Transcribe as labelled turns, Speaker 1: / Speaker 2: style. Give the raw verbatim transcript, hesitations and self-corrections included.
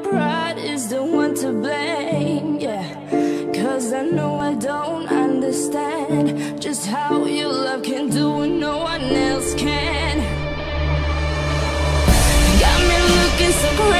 Speaker 1: pride is the one to blame, yeah. Cause I know I don't understand just how your love can do what no one else can. Got me looking so crazy.